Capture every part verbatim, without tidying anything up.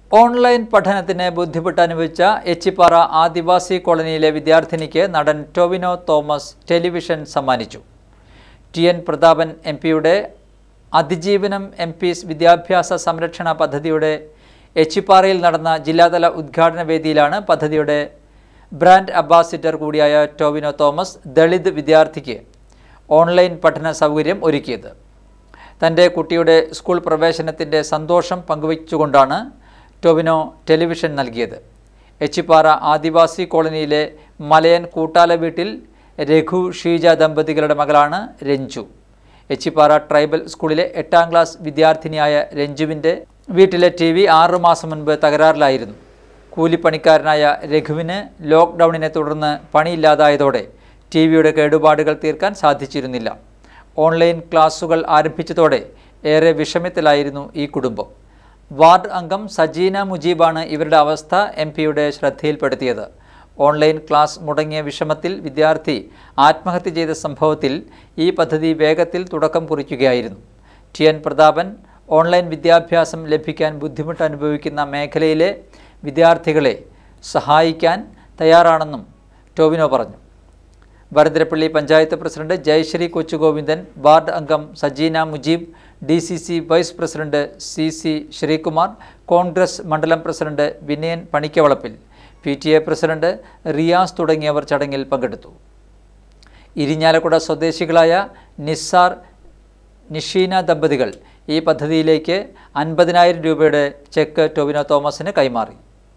Online പഠനത്തിന് ബുദ്ധിമുട്ട് അനുഭവിച്ച എച്ചിപ്പാറ ആദിവാസി കോളനിയിലെ വിദ്യാർത്ഥിനിക്ക് നടൻ ടോവിനോ തോമസ് ടെലിവിഷൻ സമ്മാനിച്ചു. ടി എൻ പ്രതാപൻ എം പിയുടെ അതിജീവനം എം പീസ് വിദ്യാഭ്യാസ സംരക്ഷണ പദ്ധതിയുടെ എച്ചിപ്പാറയിൽ നടന്ന ജില്ലാതല ഉദ്ഘാടന വേദിയിലാണ് പദ്ധതിയുടെ ബ്രാൻഡ് അംബാസിഡർ കൂടിയായ ടോവിനോ തോമസ് ദളിത് വിദ്യാർത്ഥിക്ക് ഓൺലൈൻ പഠന സൗകര്യം ഒരുക്കിയത്. തൻ്റെ കുട്ടിയുടെ സ്കൂൾ പ്രവേശനത്തിൻ്റെ സന്തോഷം പങ്കുവച്ചുകൊണ്ടാണ് ടോവിനോ ടെലിവിഷൻ നൽകിയത്. എച്ചിപ്പാറ ആദിവാസി കോളനിയിലെ മലയൻ കൂട്ടാല വീട്ടിൽ രഘു ഷീജ ദമ്പതികളുടെ മകളാണ് രഞ്ജു. എച്ചിപ്പാറ ട്രൈബൽ സ്കൂളിലെ എട്ടാം ക്ലാസ് വിദ്യാർത്ഥിനിയായ രഞ്ജുവിൻ്റെ വീട്ടിലെ ടി വി ആറു മാസം മുൻപ് തകരാറിലായിരുന്നു. കൂലിപ്പണിക്കാരനായ രഘുവിന് ലോക്ക്ഡൗണിനെ തുടർന്ന് പണിയില്ലാതായതോടെ ടി വിയുടെ കേടുപാടുകൾ തീർക്കാൻ സാധിച്ചിരുന്നില്ല. ഓൺലൈൻ ക്ലാസുകൾ ആരംഭിച്ചതോടെ ഏറെ വിഷമത്തിലായിരുന്നു ഈ കുടുംബം. വാർഡ് അംഗം സജീന മുജീബാണ് ഇവരുടെ അവസ്ഥ എം പിയുടെ ശ്രദ്ധയിൽപ്പെടുത്തിയത്. ഓൺലൈൻ ക്ലാസ് മുടങ്ങിയ വിഷമത്തിൽ വിദ്യാർത്ഥി ആത്മഹത്യ ചെയ്ത സംഭവത്തിൽ ഈ പദ്ധതി വേഗത്തിൽ തുടക്കം കുറിക്കുകയായിരുന്നു. ടി എൻ പ്രതാപൻ ഓൺലൈൻ വിദ്യാഭ്യാസം ലഭിക്കാൻ ബുദ്ധിമുട്ട് അനുഭവിക്കുന്ന മേഖലയിലെ വിദ്യാർത്ഥികളെ സഹായിക്കാൻ തയ്യാറാണെന്നും ടോവിനോ പറഞ്ഞു. വരദരപ്പള്ളി പഞ്ചായത്ത് പ്രസിഡന്റ് ജയശ്രീ കൊച്ചുഗോവിന്ദൻ, വാർഡ് അംഗം Sajeena Mujeeb, D C C vice president C C Sreekumar, Congress മണ്ഡലം president Vinayan Panikkavalappil, P T A president Riyas തുടങ്ങിയവർ ചടങ്ങിൽ പങ്കെടുത്തു. ഇരിഞ്ഞാലക്കുട സ്വദേശികളായ നിസാർ നിഷീന ദമ്പതികൾ ഈ പദ്ധതിയിലേക്ക് അൻപതിനായിരം രൂപയുടെ ചെക്ക് ടോവിനോ തോമസിന് കൈമാറി.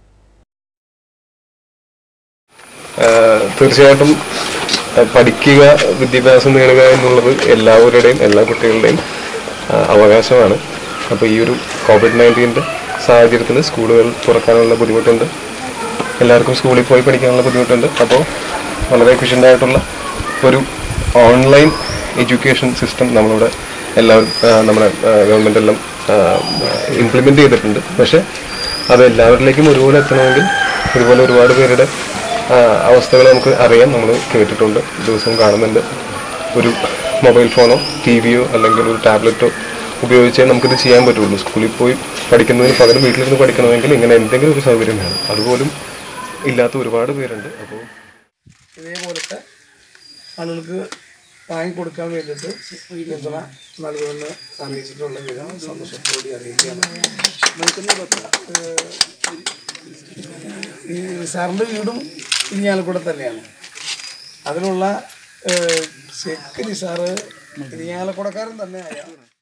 തീർച്ചയായിട്ടും പഠിക്കുക, വിദ്യാഭ്യാസം നേടുക എന്നുള്ളത് എല്ലാവരുടെയും എല്ലാ കുട്ടികളുടെയും അവകാശമാണ്. അപ്പോൾ ഈ ഒരു കോവിഡ് നയൻറ്റീൻ്റെ സാഹചര്യത്തിൽ സ്കൂളുകൾ തുറക്കാനുള്ള ബുദ്ധിമുട്ടുണ്ട്, എല്ലാവർക്കും സ്കൂളിൽ പോയി പഠിക്കാനുള്ള ബുദ്ധിമുട്ടുണ്ട്. അപ്പോൾ വളരെ എഫിഷ്യൻ്റായിട്ടുള്ള ഒരു ഓൺലൈൻ എഡ്യൂക്കേഷൻ സിസ്റ്റം നമ്മളിവിടെ എല്ലാവരും നമ്മുടെ ഗവൺമെൻറ് എല്ലാം ഇംപ്ലിമെൻ്റ് ചെയ്തിട്ടുണ്ട്. പക്ഷേ അത് എല്ലാവരിലേക്കും ഒരുപോലെ എത്തണമെങ്കിൽ ഇതുപോലെ ഒരുപാട് പേരുടെ അവസ്ഥകൾ നമുക്ക് അറിയാം, നമ്മൾ കേട്ടിട്ടുണ്ട്, ദിവസവും കാണുന്നുണ്ട്. ഒരു മൊബൈൽ ഫോണോ ടി വിയോ അല്ലെങ്കിൽ ഒരു ടാബ്ലറ്റോ ഉപയോഗിച്ചേ നമുക്കിത് ചെയ്യാൻ പറ്റുള്ളൂ. സ്കൂളിൽ പോയി പഠിക്കുന്നതിന് പകരം വീട്ടിലിരുന്ന് പഠിക്കണമെങ്കിൽ ഇങ്ങനെ എന്തെങ്കിലും ഒരു സൗകര്യം വേണം. അതുപോലും ഇല്ലാത്ത ഒരുപാട് പേരുണ്ട്. അപ്പോൾ ഇതേപോലത്തെ ആളുകൾക്ക് വാങ്ങിക്കൊടുക്കാൻ വേണ്ടിയിട്ട് പിന്തുണ നൽകുമെന്ന് അറിയിച്ചിട്ടുള്ള വിധം സന്തോഷത്തോടെ അറിയിക്കുകയാണ്. ഈ സാറിൻ്റെ വീടും ഇരിഞ്ഞാലക്കുട തന്നെയാണ്. അതിനുള്ള ചെക്ക് നിസാറ് ഇരിഞ്ഞാലക്കുടക്കാരൻ തന്നെയായ